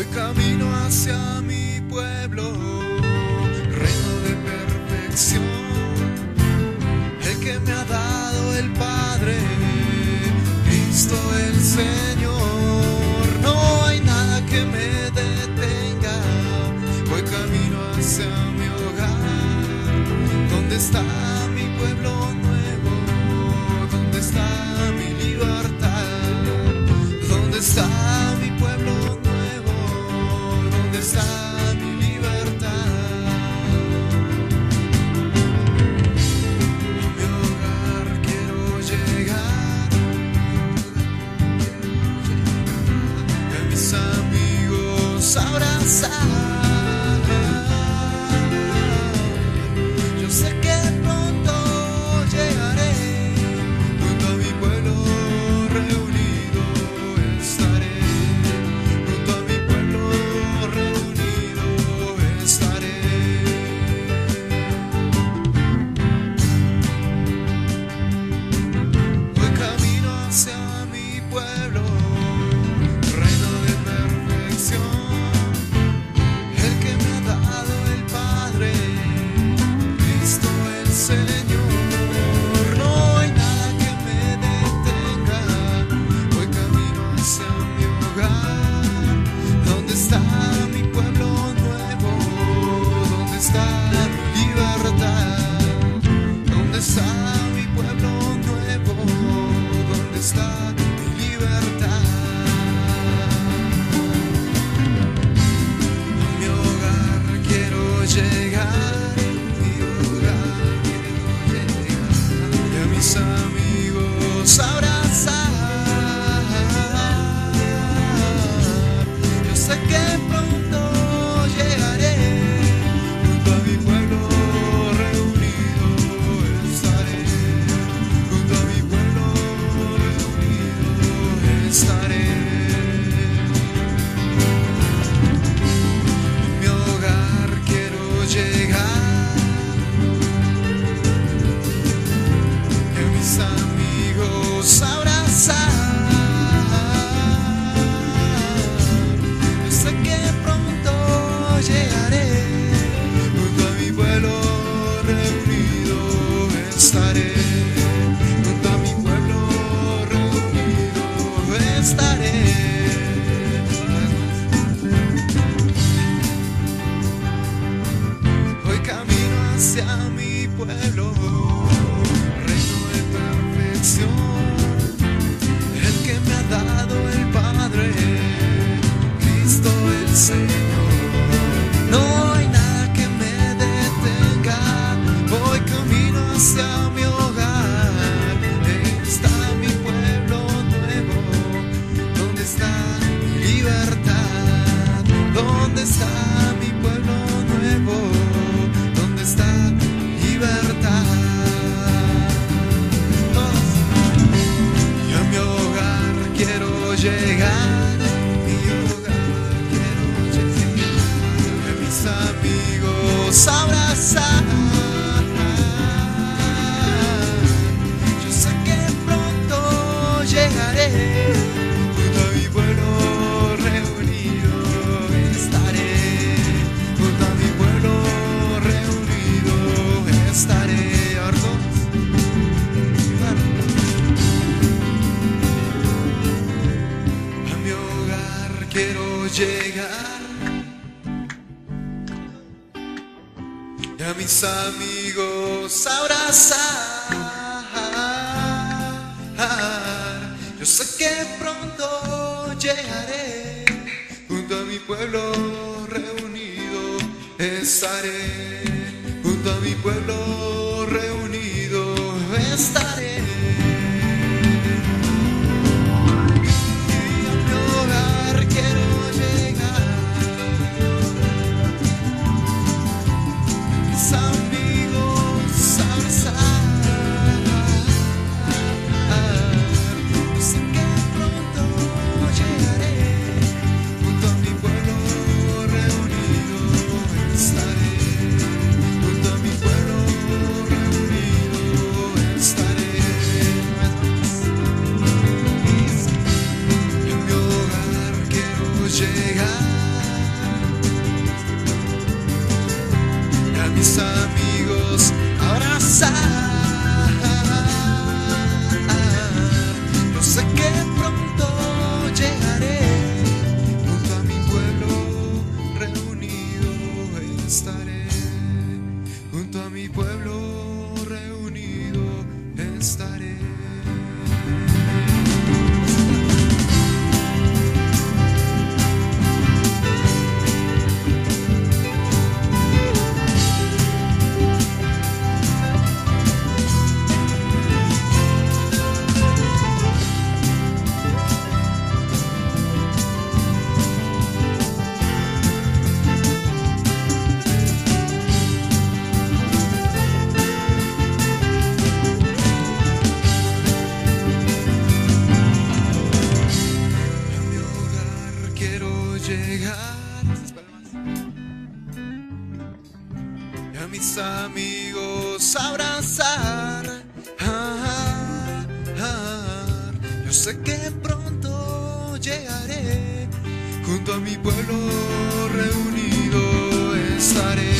Voy camino hacia mi pueblo, reino de perfección, el que me ha dado el Padre, Cristo el Señor. No hay nada que me detenga, voy camino hacia mi hogar. ¿Dónde está mi pueblo nuevo? ¿Dónde está mi libertad? ¿Dónde está mi pueblo nuevo? ¿Dónde está mi libertad? A mi hogar quiero llegar, y a mis amigos abrazar. Yo sé que pronto llegaré, junto a mi pueblo reunido estaré, junto a mi pueblo reunido estaré. Voy camino hacia mi pueblo, reino de perfección, el que me ha dado el Padre, Cristo el Señor. No hay nada que me detenga, voy camino hacia mi hogar. ¿Dónde está mi pueblo nuevo? ¿Dónde está mi libertad? ¿Dónde está mi pueblo nuevo? ¿Dónde está mi libertad? A mi hogar quiero llegar, mi hogar quiero llegar, y a mis amigos abrazar. Yo sé que pronto llegaré, junto a mi pueblo reunido estaré, junto a mi pueblo reunido estaré. A mi hogar quiero llegar, y a mis amigos abrazar. Yo sé que pronto llegaré, junto a mi pueblo reunido estaré, junto a mi pueblo reunido estaré. Voy camino hacia mi pueblo, reino de perfección, el que me ha dado el Padre, Cristo el Señor. No hay nada que me detenga, voy camino hacia mi hogar. Está mi pueblo nuevo, ¿dónde está mi libertad? ¿Dónde está mi pueblo nuevo? ¿Dónde está mi libertad? Y a mi hogar quiero llegar, mi hogar quiero llegar, y a mis amigos abrazar. Yo sé que pronto llegaré, junto a mi pueblo reunido estaré, junto a mi pueblo reunido estaré. A mi hogar quiero llegar, y a mis amigos abrazar. Yo sé que pronto llegaré, junto a mi pueblo reunido estaré, junto a mi pueblo reunido estaré. Y a mi hogar quiero llegar, mis amigos abrazar. Yo sé que pronto llegaré, junto a mi pueblo reunido estaré, junto a mi pueblo reunido estaré. En mi hogar quiero llegar. mis amigos abrazar. Yo sé que pronto llegaré, junto a mi pueblo reunido estaré, junto a mi pueblo reunido estaré. Y a mis amigos abrazar. Yo sé que pronto llegaré, junto a mi pueblo reunido estaré.